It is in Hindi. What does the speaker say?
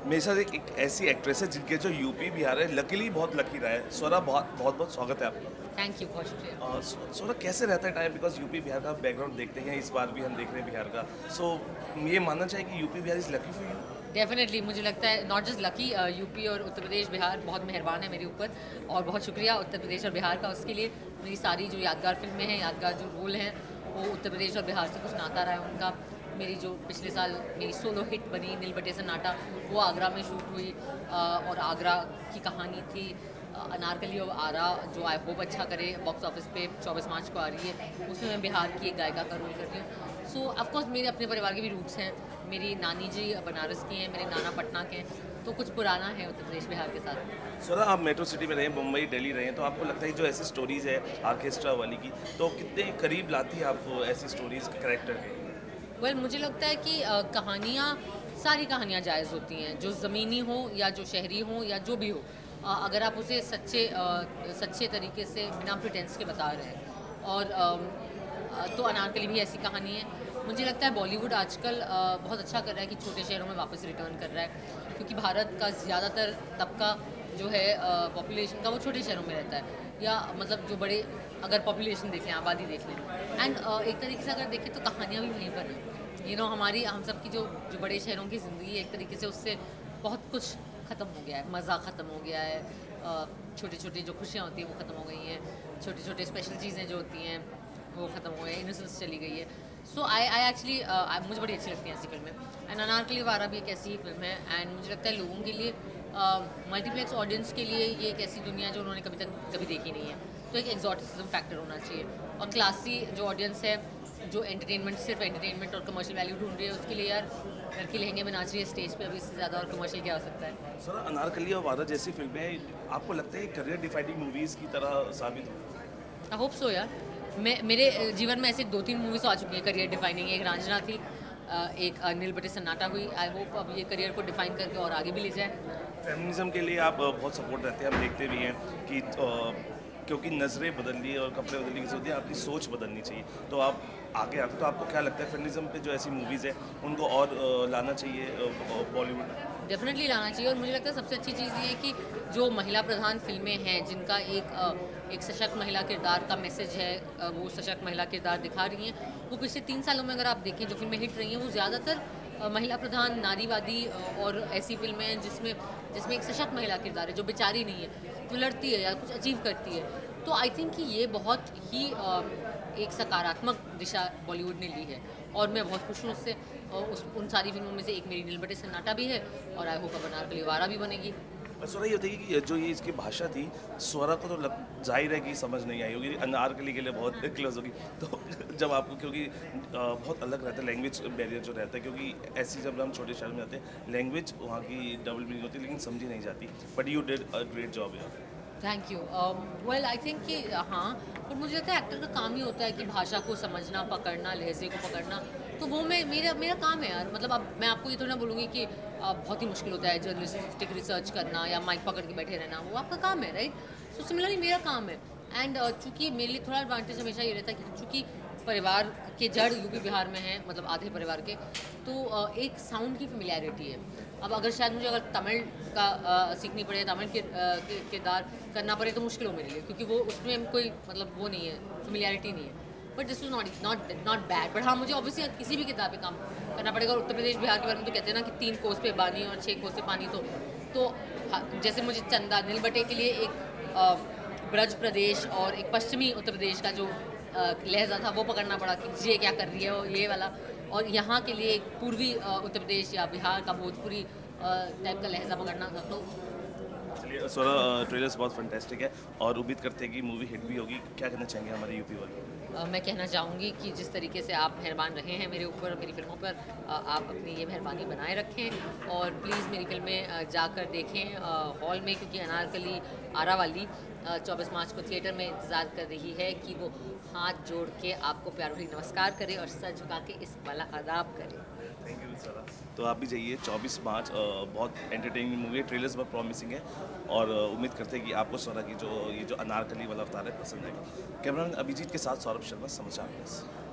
मेरे साथ एक ऐसी एक्ट्रेस है जिनके जो यूपी बिहार है, लकीली बहुत लकी रहा है। स्वरा, बहुत बहुत बहुत स्वागत है आपका। थैंक यू, बहुत शुक्रिया। स्वरा, कैसे रहता है टाइम, बिकॉज यूपी बिहार का बैकग्राउंड देखते हैं, इस बार भी हम देख रहे हैं बिहार का। सो ये मानना चाहिए कि UP Bihar is lucky for you. Definitely मुझे लगता है नॉट जस्ट लकी, यूपी और उत्तर प्रदेश बिहार बहुत मेहरबान है मेरे ऊपर, और बहुत शुक्रिया उत्तर प्रदेश और बिहार का उसके लिए। मेरी सारी जो यादगार फिल्में हैं, यादगार जो रोल हैं, वो उत्तर प्रदेश और बिहार से कुछ नाता रहा है उनका। मेरी जो पिछले साल मेरी सोलो हिट बनी नील बटे सन्नाटा, वो आगरा में शूट हुई, और आगरा की कहानी थी। अनारकली और आरा, जो आई होप अच्छा करे, बॉक्स ऑफिस पे 24 मार्च को आ रही है, उसमें मैं बिहार की एक गायिका का रोल कर रही हूँ। सो ऑफकोर्स मेरे अपने परिवार के भी रूट्स हैं। मेरी नानी जी बनारस की हैं, मेरे नाना पटना के हैं, तो कुछ पुराना है उत्तर प्रदेश बिहार के साथ। स्वरा, आप मेट्रो सिटी में रहे, मुंबई दिल्ली रहे हैं, तो आपको लगता है जो ऐसी स्टोरीज़ है आर्केस्ट्रा वाली की, तो कितने करीब लाती है आपको ऐसी स्टोरीज़ कैरेक्टर के? वेल मुझे लगता है कि कहानियाँ, सारी कहानियाँ जायज़ होती हैं, जो ज़मीनी हो या जो शहरी हो या जो भी हो। अगर आप उसे सच्चे तरीके से बिना प्रिटेंस के बता रहे हैं। और तो अनारकली भी ऐसी कहानी है। मुझे लगता है बॉलीवुड आजकल बहुत अच्छा कर रहा है कि छोटे शहरों में वापस रिटर्न कर रहा है, क्योंकि भारत का ज़्यादातर तबका जो है पॉपुलेशन का, वो छोटे शहरों में रहता है। या मतलब जो बड़े, अगर पॉपुलेशन देख लें, आबादी देख लें, एंड एक तरीके से अगर देखें तो कहानियाँ भी वहीं पर हैं। हमारी हम सब की जो जो बड़े शहरों की ज़िंदगी है, एक तरीके से उससे बहुत कुछ ख़त्म हो गया है। मज़ा ख़त्म हो गया है, छोटी छोटी जो खुशियाँ होती हैं वो ख़त्म हो गई हैं, छोटी छोटी स्पेशल चीज़ें जो होती हैं वो ख़त्म हो गई है, इनोसेंस चली गई है। सो आई एक्चुअली मुझे बड़ी अच्छी लगती हैं ऐसी फिल्में। एंड अनारकली वारा भी एक ऐसी ही फिल्म है, एंड मुझे लगता है लोगों के लिए, मल्टीप्लेक्स ऑडियंस के लिए, ये एक ऐसी दुनिया जो उन्होंने कभी देखी नहीं है। तो एक एक्जॉटिसिज्म फैक्टर होना चाहिए, और क्लासी जो ऑडियंस है, जो एंटरटेनमेंट, सिर्फ एंटरटेनमेंट और कमर्शियल वैल्यू ढूंढ रही है, उसके लिए यार लड़की लहंगे में नाच रही है स्टेज पे, अभी इससे ज़्यादा और कमर्शियल क्या हो सकता है। सर, अनारकली और वादा जैसी फिल्में आपको लगता है करियर डिफाइनिंग मूवीज़ की तरह साबित हो? आई होप सो यार। मेरे जीवन में ऐसे 2-3 मूवीज़ आ चुकी हैं करियर डिफाइनिंग। एक रांझना थी, एक नील बटे सन्नाटा हुई। आई होप अब ये करियर को डिफाइन करके और आगे भी ले जाए। फेमिनिज्म के लिए आप बहुत सपोर्ट रहते हैं, हम देखते भी हैं कि क्योंकि नज़रें बदल ली और कपड़े बदलने की जरूरत है, आपकी सोच बदलनी चाहिए, तो आप आगे आते, तो आपको क्या लगता है फेमिनिज्म पे जो ऐसी मूवीज़ है उनको और लाना चाहिए बॉलीवुड में? डेफिनेटली लाना चाहिए, और मुझे लगता है सबसे अच्छी चीज़ ये है कि जो महिला प्रधान फिल्में हैं, जिनका एक सशक्त महिला किरदार का मैसेज है, वो सशक्त महिला किरदार दिखा रही हैं, वो पिछले 3 सालों में अगर आप देखें जो फिल्में हिट रही हैं, वो ज़्यादातर महिला प्रधान, नारीवादी, और ऐसी फिल्में हैं जिसमें जिसमें एक सशक्त महिला किरदार है, जो बेचारी नहीं है, जो लड़ती है या कुछ अचीव करती है। तो आई थिंक कि ये बहुत ही एक सकारात्मक दिशा बॉलीवुड ने ली है, और मैं बहुत खुश हूँ उससे। और उन सारी फिल्मों में से एक मेरी नील बटे सन्नाटा भी है, और आई होप अब अनारकली वारा भी बनेगी। स्वरा, ये बताइए कि जो ये इसकी भाषा थी, स्वरा को तो जाहिर है कि समझ नहीं आई होगी, अनारकली के लिए बहुत क्लोज होगी, तो जब आपको, क्योंकि बहुत अलग रहता है लैंग्वेज बैरियर जो रहता है, क्योंकि ऐसी जब हम छोटे शहर में जाते हैं, लैंग्वेज वहाँ की डबल मीनिंग होती है, लेकिन समझी नहीं जाती, but you did a great job यार। Thank you. Well I think कि हाँ, पर मुझे लगता है एक्टर का काम ही होता है कि भाषा को समझना, पकड़ना, लहजे को पकड़ना। तो वो मेरा काम है यार। मतलब अब मैं आपको ये तो ना बोलूँगी कि बहुत ही मुश्किल होता है जर्नलिस्टिक रिसर्च करना या माइक पकड़ के बैठे रहना, वो आपका काम है, राइट? सो सिमिलरली मेरा काम है। एंड चूँकि मेरे लिए थोड़ा एडवांटेज हमेशा ये रहता है कि चूँकि परिवार के जड़ यूपी बिहार में हैं, मतलब आधे परिवार के, तो एक साउंड की फेमिलियरिटी है। अब अगर शायद मुझे अगर तमिल का सीखनी पड़े, तमिल के किरदार करना पड़े, तो मुश्किल हो मेरे लिए, क्योंकि वो उसमें कोई मतलब वो नहीं है, फेमिलियरिटी नहीं है। But this is not bad. But हाँ, मुझे ऑब्वियसली किसी भी किताब पे काम करना पड़ेगा। और उत्तर प्रदेश बिहार के बारे में तो कहते हैं ना कि 3 कोस पे बानी और 6 कोस पे पानी। तो जैसे मुझे चंदा नील बटे के लिए एक ब्रज प्रदेश और एक पश्चिमी उत्तर प्रदेश का जो लहजा था, वो पकड़ना पड़ा कि ये क्या कर रही है, वो ये वाला। और यहाँ के लिए एक पूर्वी उत्तर प्रदेश या बिहार का भोजपुरी टाइप का लहजा पकड़ना था। तो चलिए स्वरा, ट्रेलर्स बहुत फंटेस्टिक है और उम्मीद करते हैं कि मूवी हिट भी होगी। क्या कहना चाहेंगे हमारे यूपी वाले? मैं कहना चाहूँगी कि जिस तरीके से आप मेहरबान रहे हैं मेरे ऊपर और मेरी फिल्मों पर, आप अपनी ये मेहरबानी बनाए रखें, और प्लीज़ मेरी फिल्में जाकर देखें हॉल में, क्योंकि अनारकली आरा वाली 24 मार्च को थिएटर में इंतज़ार कर रही है कि वो हाथ जोड़ के आपको प्यार भरी नमस्कार करे और सर झुका के इस वाला आदाब करे। Thank you sir. तो आप भी जाइए 24 मार्च, बहुत एंटरटेनिंग मूवी है, ट्रेलर्स बहुत प्रॉमिसिंग है, और उम्मीद करते हैं कि आपको स्वरा की जो ये जो अनारकली वाला अवतार है पसंद आएगा। कैमरामैन अभिजीत के साथ सौरभ शर्मा, समाचार प्लस।